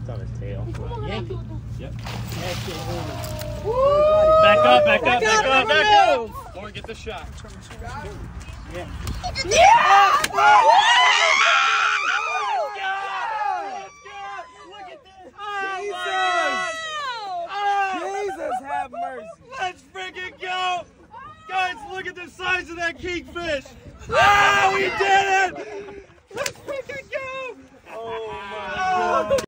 It's on his tail. Yank it. Yep. Back up, back up, back up, back up. Or get the shot. Yeah. Yeah! Jesus have mercy. Let's freaking go! Guys, look at the size of that kingfish! Ah, we did it! Let's freaking go! Oh my God.